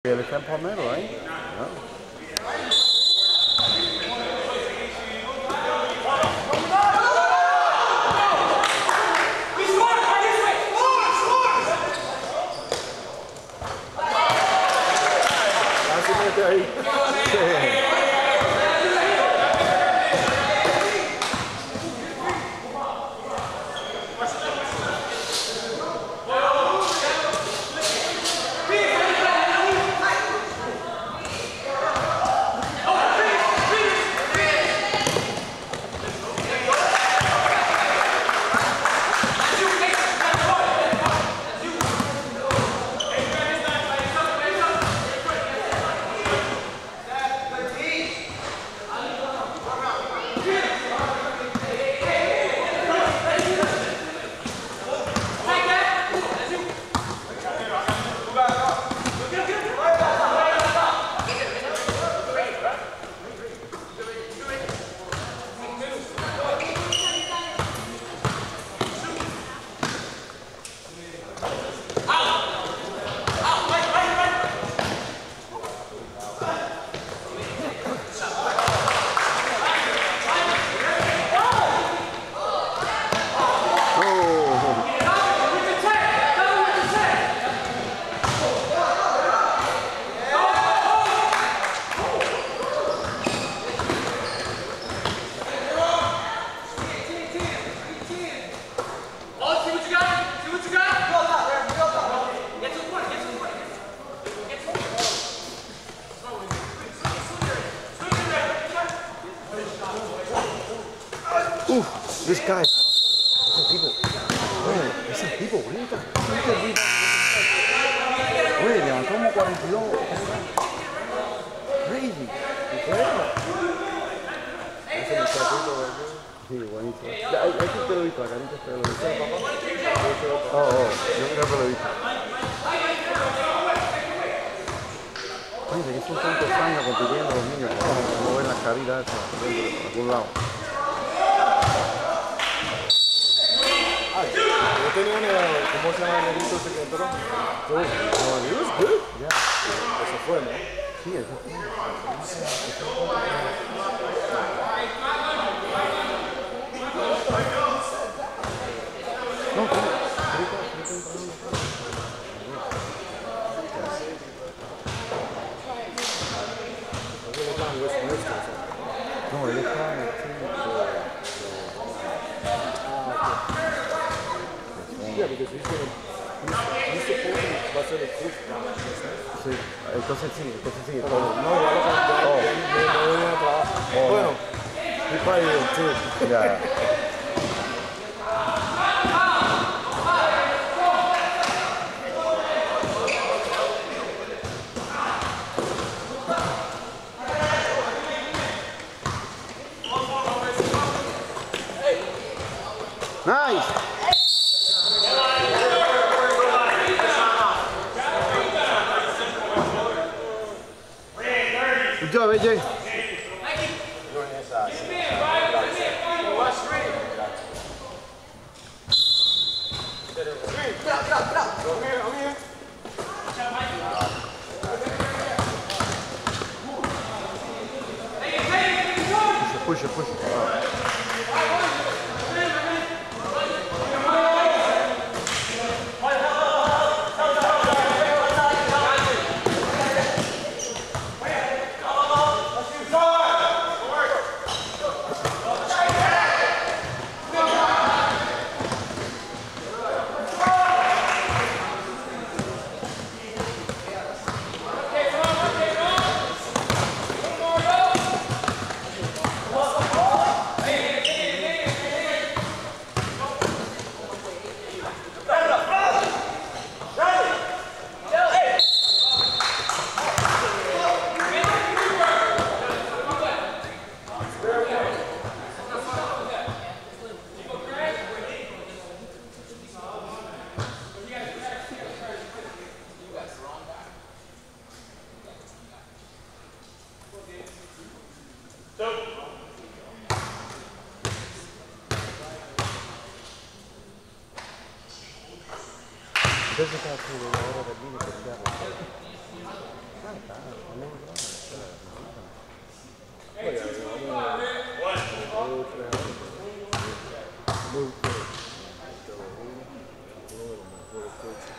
Él está en Palmero, ¿eh? No. Casi mete ahí. Sí. This guy. Ese tipo, bonita. Oye, levantó como 42. Crazy. Ese muchachito, sí, bonito. Hay que te lo he visto, acá no te lo he visto. Yo creo que lo he visto. Oye, que son tantos años compitiendo los niños, no ven las caritas por algún lado. Yo tenía ¿cómo se llama el negrito ese que entró? No, he was good. Yeah. Eso fue, ¿no? Sí, eso fue. No, no, él está en el Yeah, because he's supposed to va a ser el club. sí, entonces sí. Pero no, ya lo no venía a trabajar. Bueno, he probably did too. Ya. Nice. Good job, AJ. Push it. Desde que la hora del límite, está. Oye, vamos 3 años. Muy bueno. Uno de los mejores coaches.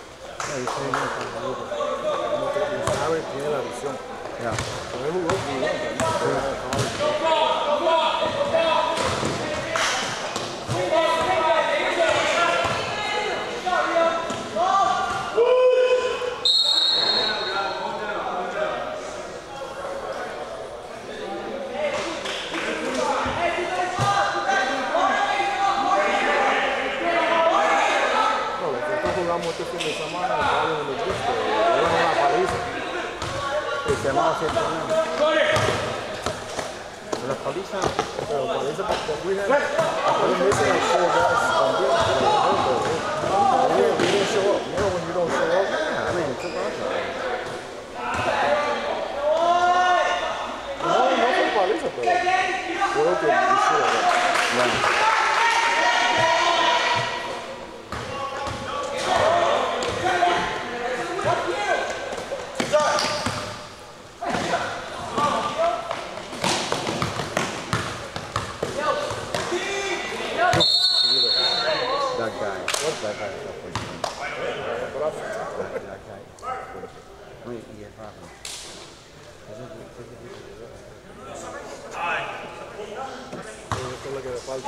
Sabe, tiene la visión. Ya. Pero es muy bueno. Este fin de semana estaban en el disco, era una paliza. Y se llamaba así el torneo. Las palizas. Pero paliza para cuidar. Después me dicen el show guys también. You didn't show up. You know when you don't show up. I mean, it's a paliza. No fue paliza, pero creo que you should have. That guy. What's that guy? That guy. Wait, y es rápido. Esto es lo que le falta.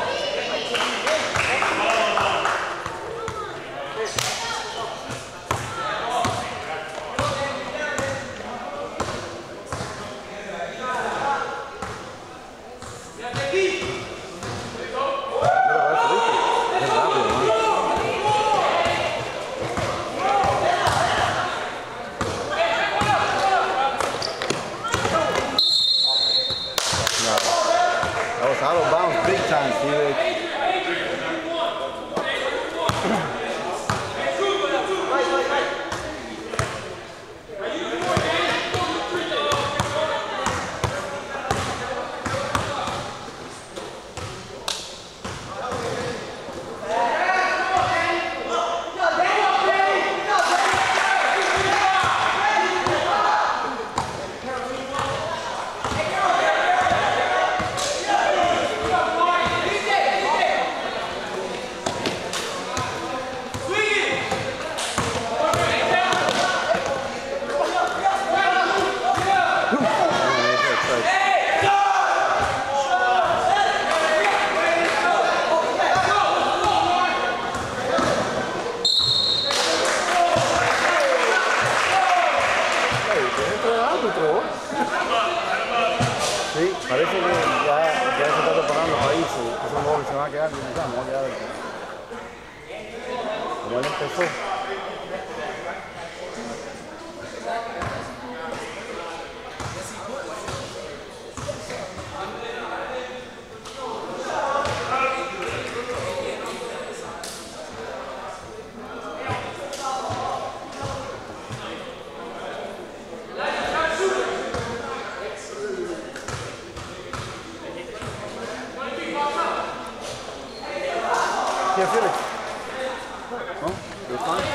That was out of bounds big time, Steve. Sí, parece que ya se está preparando el país, esos móviles se van a quedar, no se van a quedar. Como él empezó. Yeah, Felix. Oh, you're fine.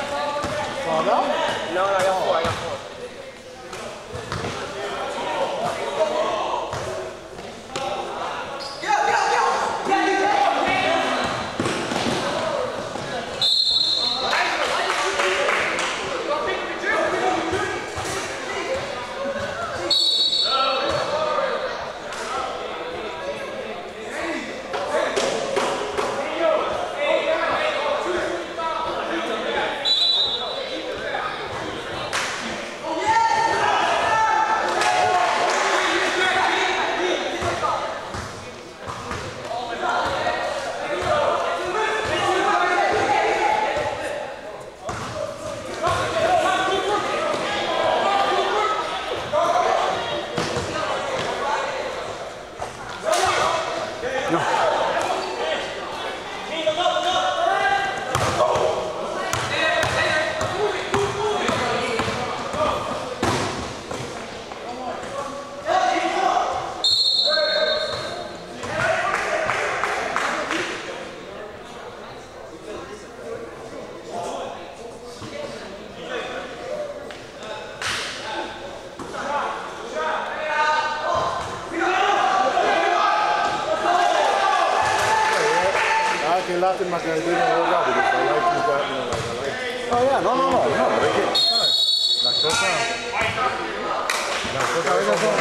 in my guy didn't work out because I like you got me like I like. Oh yeah, no, pero es que, ¿sabes? Las cosas a veces son,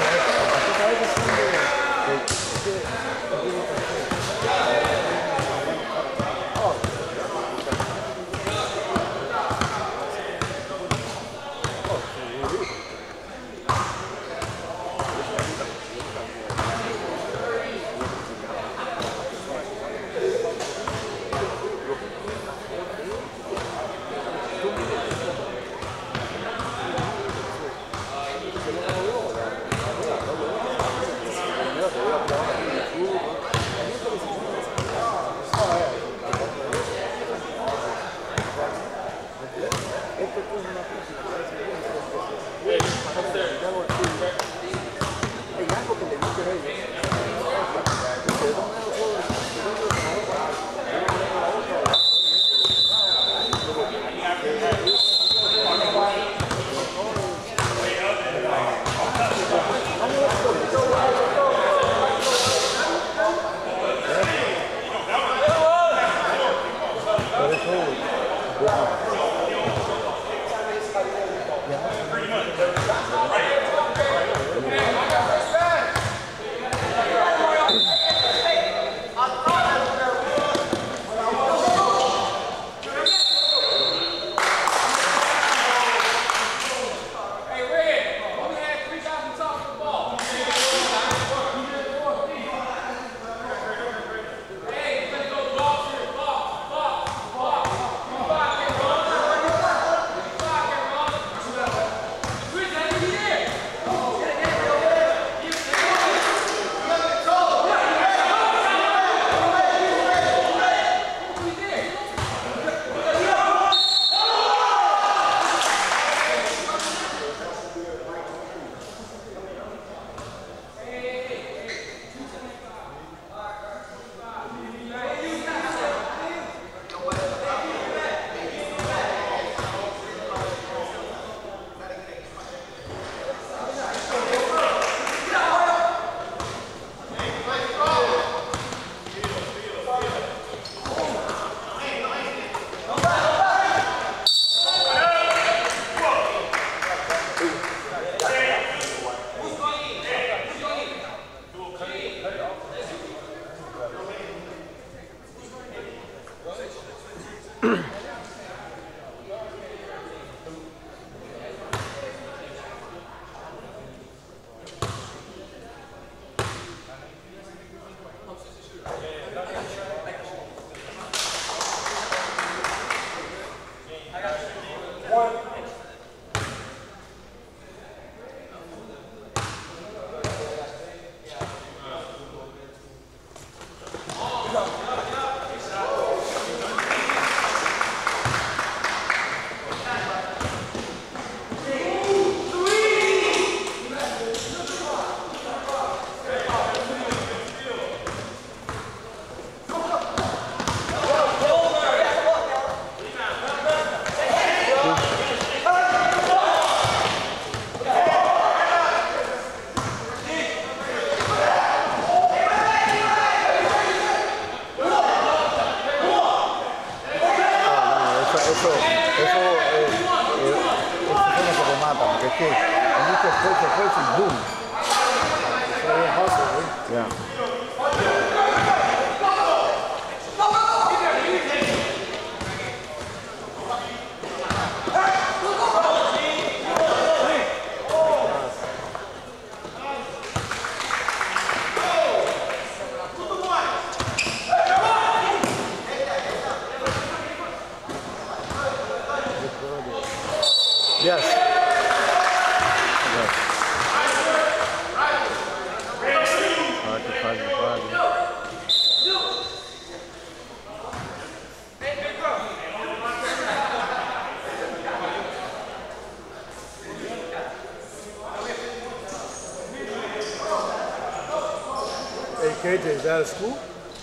KJ, is that a school?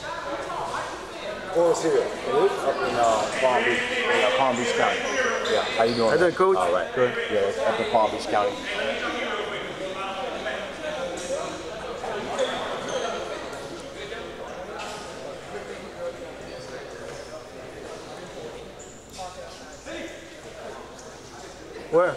Or is here? Up in Palm Beach. Yeah, Palm Beach County. Yeah, how you doing? How you doing, Coach? All right. Good. Yeah, it's up in Palm Beach County. Where?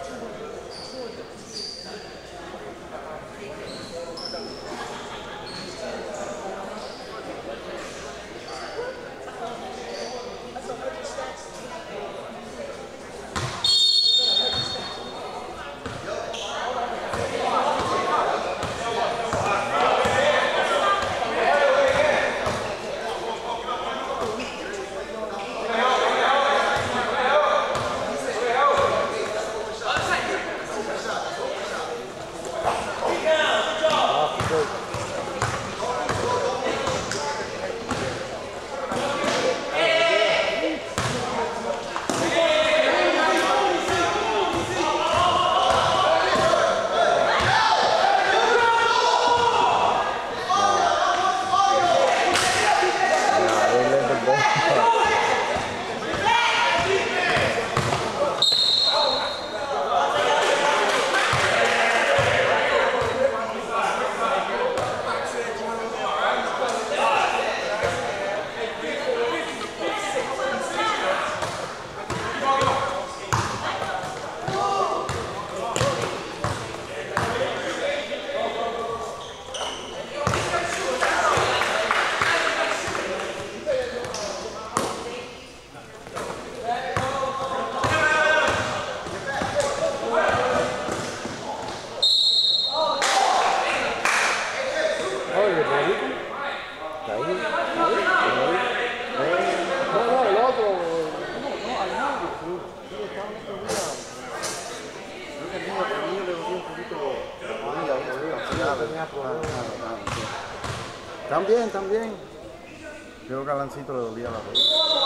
También. Creo que a Lancito le dolía la rodilla.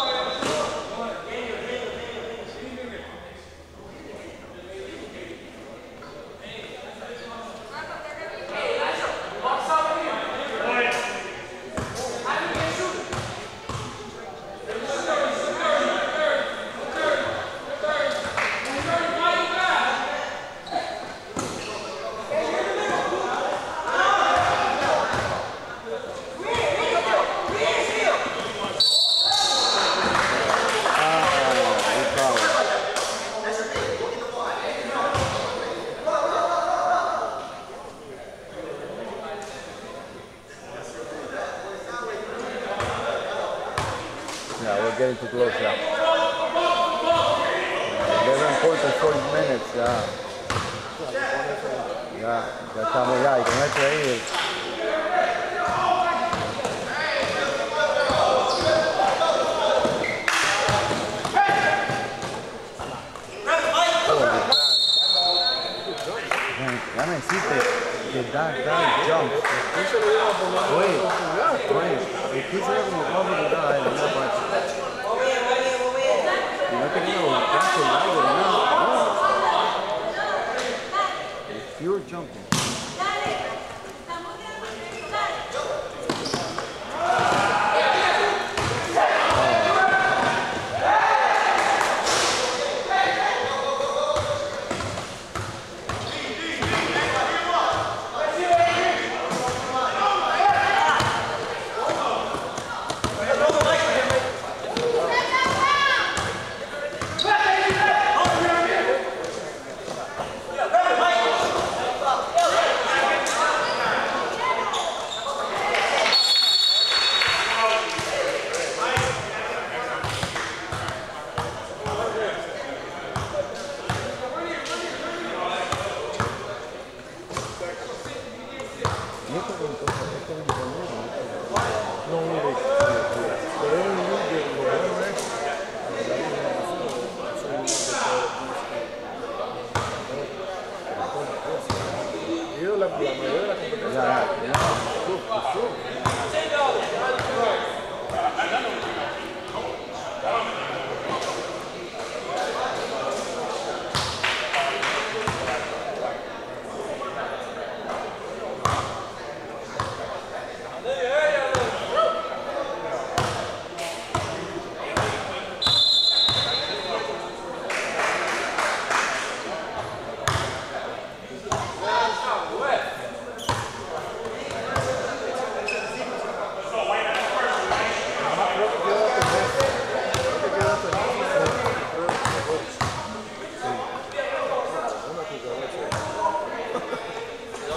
Yeah, we're getting too close now. 11 points in 40 minutes, ya estamos ya, y con esto ahí. Ya me hiciste que da jump. Oye, el 15 era como 4 pulgadas en una parte. Y no tenía volcán largo, nada. Pure jumping.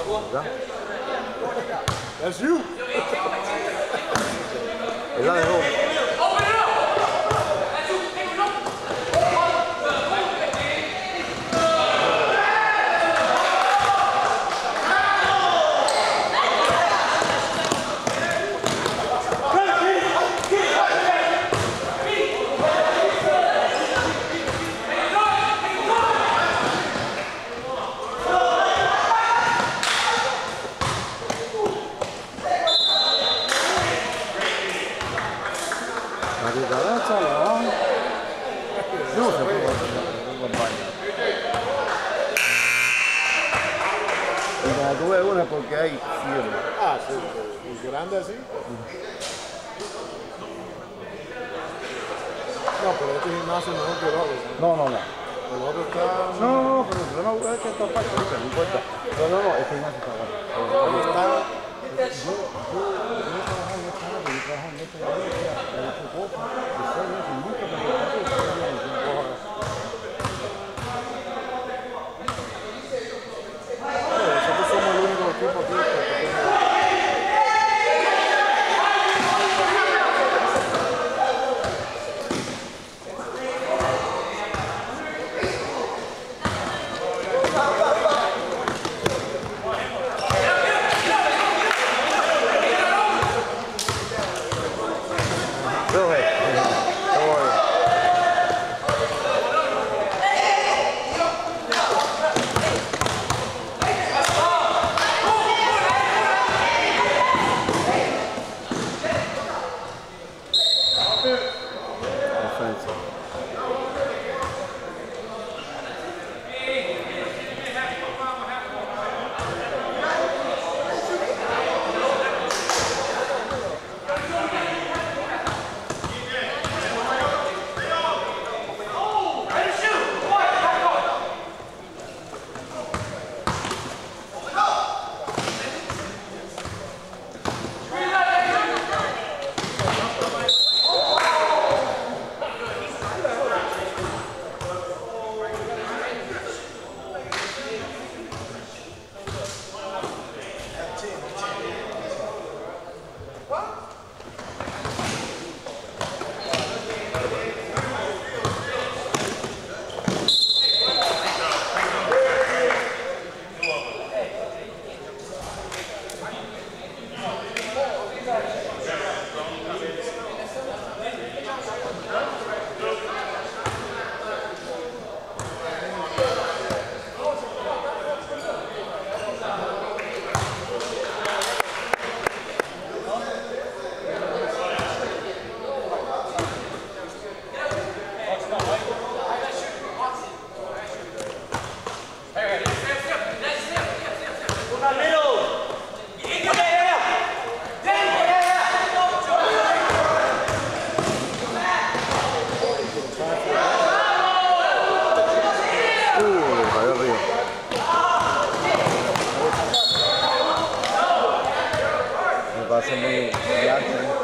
¿verdad? That's you. Él la dejó. La cucaracha, la... No se puede hacer. Y como tú ves una porque hay 100. Ah, sí. ¿Y grande así? No, pero este gimnasio es mejor que el otro. No, no, no. El otro está... No, pero no, es que esto es parte, no importa. No, es que no se está bueno. Está... Yo trabajo en esta área, yo trabajo en esta área, he hecho cosas, y sé eso, nunca me preocupé, Nosotros somos el único equipo aquí que Go ahead. Don't worry. Offensive. Cayó arriba. Me pasa muy alto.